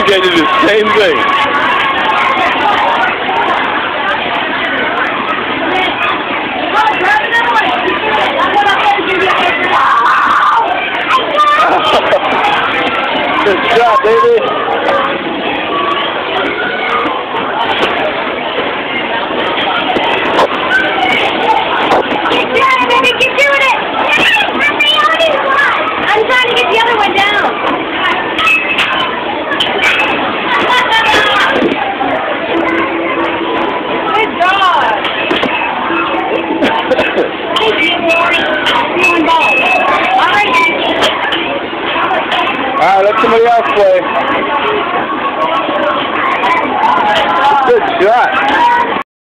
did the same thing. Good shot, baby. Keep doing it, baby. Keep doing it. I'm trying to get the other one down. Good job. Thank you, Lori. Feeling ball. All right. Alright, let somebody else play. Good shot.